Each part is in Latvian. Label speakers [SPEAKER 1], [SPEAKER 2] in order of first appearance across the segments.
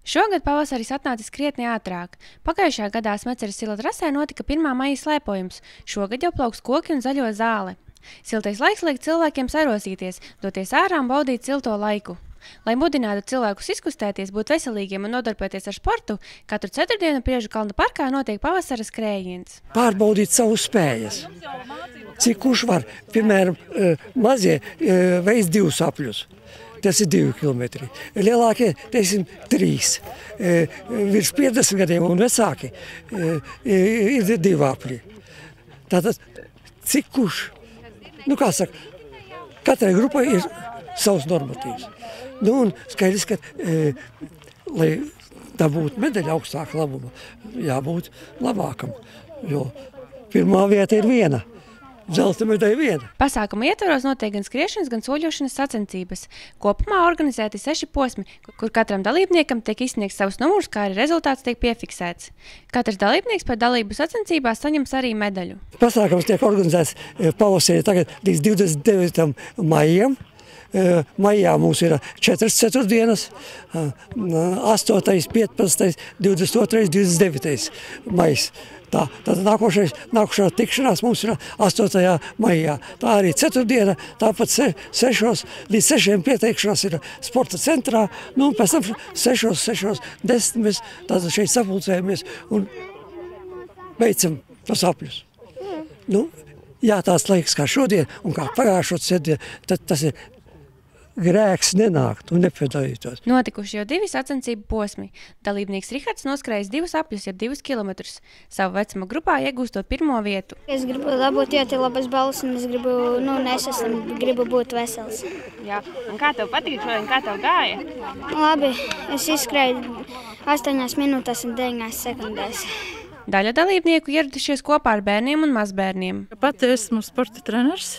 [SPEAKER 1] Šogad pavasaris atnācis krietni ātrāk. Pagājušajā gadā Smeceres sila trasē notika 1. maija slēpojums. Šogad jau plauks koki un zaļo zāle. Siltais laiks liek cilvēkiem sarosīties, doties ārā un baudīt silto laiku. Lai mudinātu cilvēkus izkustēties, būt veselīgiem un nodarboties ar sportu, katru ceturtdienu Priežu kalna parkā notiek pavasara skrējiens.
[SPEAKER 2] Pārbaudīt savus spējas. Cik kurš var, piemēram, mazie veids 2 apļus. Tas ir 2 kilometri. Lielākie, teiksim, 3. Virs 50 gadiem un vecāki ir 2 apļi. Tātad, cik kurš? Kā saka, katrai grupai ir savs normatīvs. Un skaidrs, ka, lai dabūtu medaļu augstāka labuma, jābūt labākam, jo pirmā vieta ir 1. Zelta medaļa 1.
[SPEAKER 1] Pasākuma ietvaros notiek gan skriešanas, gan soļošanas sacensības. Kopumā organizēti 6 posmi, kur katram dalībniekam tiek izsniegts savs numurs, kā arī rezultāts tiek piefiksēts. Katrs dalībnieks par dalību sacensībās saņems arī medaļu.
[SPEAKER 2] Pasākums tiek organizēts pavasarī tagad līdz 29. maijam. Maijā mums ir 4 ceturtdienas, 8., 15., 22., 29. maijs. Tātad nākošā tikšanās mums ir 8. maijā. Tā arī ceturtdiena, tāpat 6 līdz 6 pieteikšanās ir sporta centrā, un pēc tam 6:10 mēs tātad šeit sapulcējamies un veicam tos apļus. Jā, tās laiks kā šodien un kā pagājušo ceturtdienu, tad tas ir grēks nenākt un nepiedalītos.
[SPEAKER 1] Notikuši jau 2 sacensību posmi. Dalībnieks Rihards noskrējis 2 apļus, jeb 2 kilometrus. Savu vecuma grupā iegūstot 1. vietu.
[SPEAKER 3] Es gribu dabūt ļoti labas balvas un es gribu būt vesels.
[SPEAKER 1] Jā. Un kā tev patīk šodien, kā tev gāja?
[SPEAKER 3] Labi, es izskrēju 8 minūtēs un 9 sekundēs.
[SPEAKER 1] Daļa dalībnieku ieradušies kopā ar bērniem un mazbērniem.
[SPEAKER 4] Pat esmu sporta treneris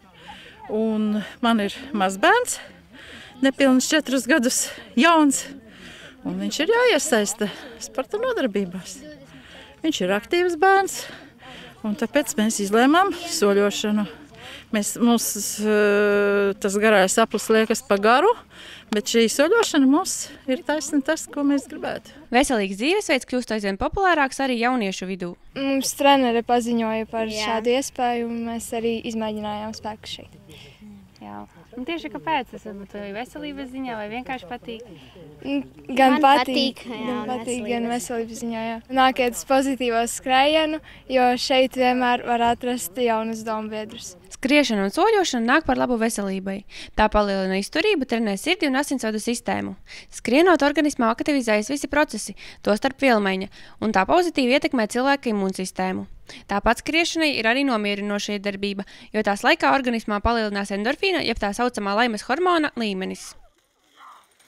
[SPEAKER 4] un man ir mazbērns. Nepilnus 4 gadus jauns, un viņš ir jāiesaista sporta nodarbībās. Viņš ir aktīvs bērns, un tāpēc mēs izlēmām soļošanu. Mums tas garais aplis liekas pa garu, bet šī soļošana mums ir taisni tas, ko mēs gribētu.
[SPEAKER 1] Veselīgs dzīvesveids kļūst aizvien populārāks arī jauniešu vidū.
[SPEAKER 5] Mums trenere paziņoja par šādu iespēju, un mēs arī izmēģinājām spēku šeit.
[SPEAKER 1] Jā. Un tieši kāpēc? Tas varbūt veselības ziņā vai vienkārši patīk?
[SPEAKER 5] Gan patīk, gan veselības ziņā, jā. Nākiet uz pozitīvo skrējienu, jo šeit vienmēr var atrast jaunus dombiedrus.
[SPEAKER 1] Skriešana un soļošana nāk par labu veselībai. Tā palielina izturību, trenē sirdi un asinsvadu sistēmu. Skrienot organismā aktivizējas visi procesi, tostarp vielmaiņa, un tā pozitīvi ietekmē cilvēka imūnsistēmu. Tāpat skriešanai ir arī nomierinoša darbība, jo tās laikā organismā palielinās endorfīna, jeb tā saucamā laimes hormona līmenis.